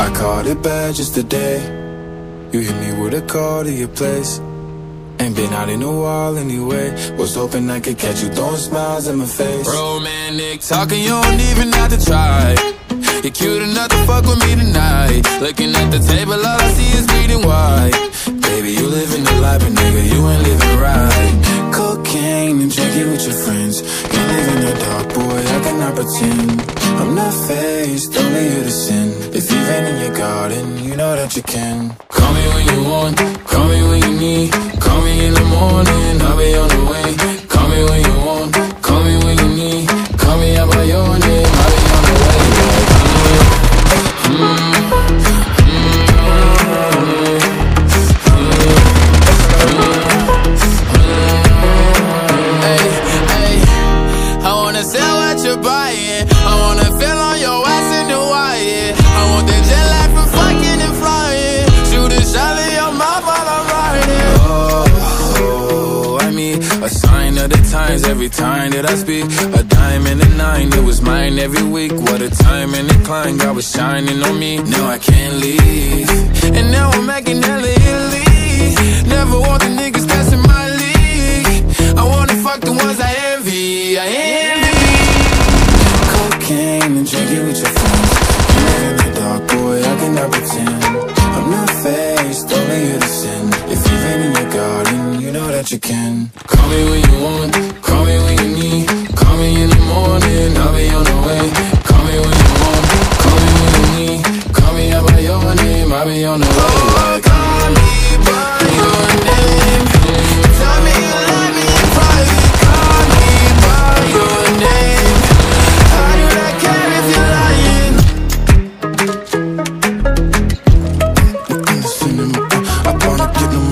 I caught it bad just today. You hit me with a call to your place. Ain't been out in a while anyway. Was hoping I could catch you throwing smiles in my face. Romantic talking, you don't even have to try. You're cute enough to fuck with me tonight. Looking at the table, all I see is bleeding white. Baby, you living the life, but nigga, you ain't living right. Cocaine and drinking with your friends. You live in the dark, boy, I cannot pretend. I'm not faced, only here to sin. If you've been in your garden, you know that you can. Call me when you want, call me when you need. Call me in the morning, I'll be on the way. Call me when you want, call me when you need. Call me out by your name, I'll be on the way. Hey, hey, I wanna sell what you're buying. I wanna feel on your ass in the wire. I want that jet lag from fucking and flying. Shoot a shot in your mouth while I'm riding. Oh, I mean, a sign of the times every time that I speak. A dime and a nine, it was mine every week. What a time and a climb, God was shining on me. Now I can't leave, And now I'm making hella Italy. Never want the niggas that's in my league. I wanna fuck the ones I envy. I envy. cocaine and drinking with your friends. You live in the dark, boy, I cannot pretend. I'm not faced, only here to sin. If you've been in your garden, you know that you can. Call me when you want, call me when you need. Call me in the morning, I'll be on the way. Call me when you want, call me when you need. Call me out by your name, I'll be on the way. Call me by your name. Tell me you love me in private. Call me by your name. I do not care if you're lying. I wanna get them,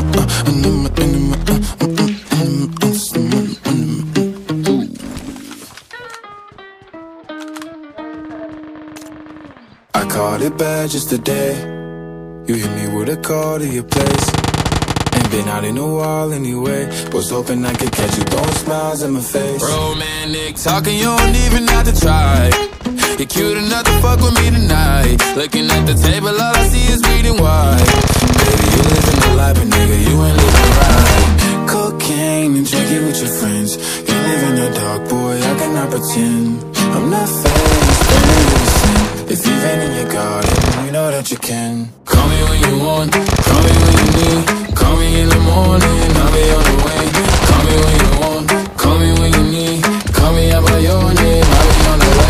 I caught it bad just today. You hit me with a call to your place. Ain't been out in a while anyway. Was hoping I could catch you throwing smiles in my face. Romantic talking, you don't even have to try. You're cute enough to fuck with me tonight. Looking at the table, all I see is bleeding white. Baby, you living the life, but nigga, you ain't living right. Cocaine and drinking with your friends. You live in the dark, boy, I cannot pretend. I'm not faced, only here to sin. If you've been in your garden, you know that you can. Call me when you want, call me when you need. Call me in the morning, I'll be on the way. Call me when you want, call me when you need. Call me out by your name, I'll be on the way.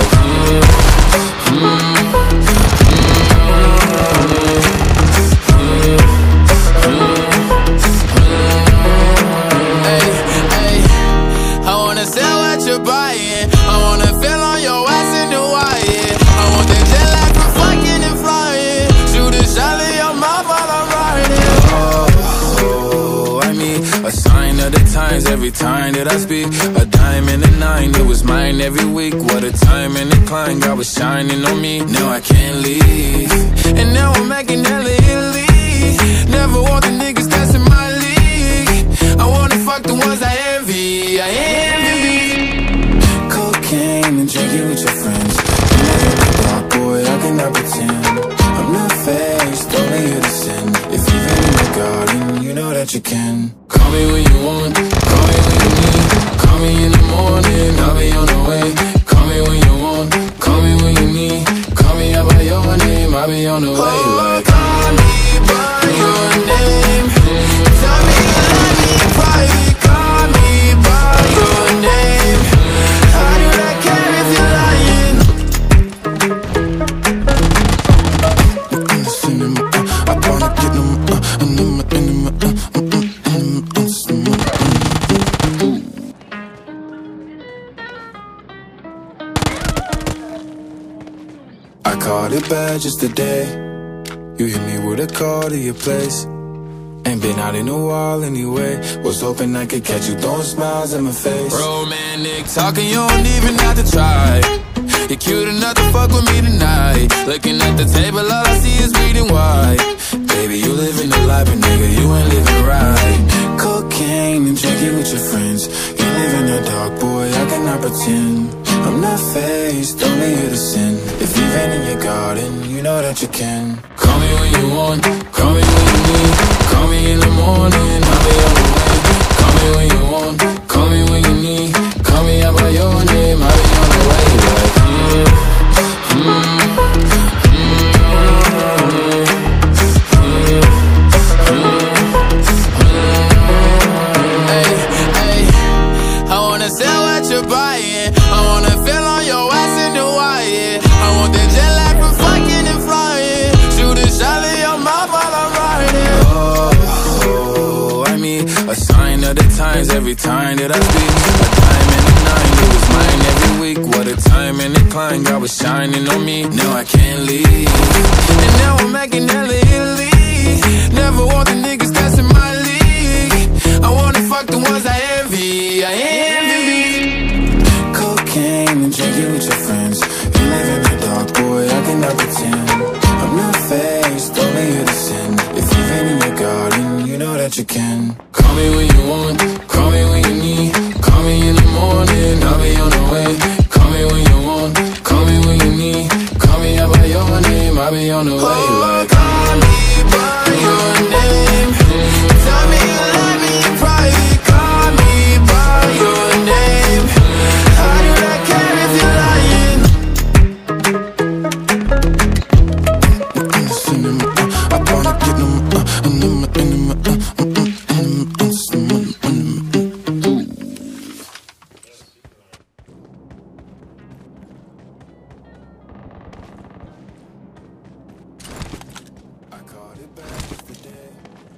Hey, hey, I wanna sell what you're buying. I wanna feel on your ass in the wire. I want that jet lag from fucking and flying. Shoot a shot in your mouth while I'm riding. Oh, I mean, a sign of the times every time that I speak. A dime and a nine, it was mine every week. What a time and a climb, God was shining on me. Now I can't leave, And now I'm making hella Italy. Never want the niggas that's in my league. I wanna fuck the ones I envy. I envy. cocaine and drinking with your friends. You live in the dark, boy, I cannot pretend. I'm not faced, only here to sin. If you've been in your garden, you know that you can. Call me when you want, call me when you need. Call me in the morning, I'll be on the way. Call me when you want, call me when you need. Call me out by your name, I'll be on the way. Like, call me by your name. Tell me you love me in private. Call me by your name. I do not care if you're lying. I wanna get them, I caught it bad just today. You hit me with a call to your place. Ain't been out in a while anyway. Was hoping I could catch you throwing smiles in my face. Romantic talking, you don't even have to try. You're cute enough to fuck with me tonight. Looking at the table, all I see is bleeding white. Baby, you living the life, but nigga, you ain't living right. Cocaine and drinking with your friends. You live in the dark, boy, I cannot pretend. I'm not faced, only here to sin. If you vent in your garden, you know that you can. Call me when you want, call me when you need. Call me in the morning, I'll be on the way. Call me when you want, call me when you need. Call me out by your name, I'll be on the way. Like, I wanna sell what you're buying. I wanna feel on your ass in the wire. I want that jet lag from fucking and flying. Shoot a shot in your mouth while I'm riding. Oh, I mean, a sign of the times every time that I speak. A time and a nine, it was mine every week. What a time and a climb, God was shining on me. Now I can't leave, and now I'm making hella Italy. Never want the niggas that's in my league. I wanna fuck the ones I envy. I envy. Cocaine and drinking with your friends. You live in the dark, boy, I cannot pretend. I'm not faced, only here to sin. If you've been in your garden, you know that you can. call me when you want, call me when you need. Call me in the morning, I'll be on the way. Call me when you want, call me when you need. Call me out by your name, I'll be on the way. Like, Call me by your name. Tell me you love me in private. Call me by your name. How do I care if you're lying? I wanna get them, I caught it back yesterday.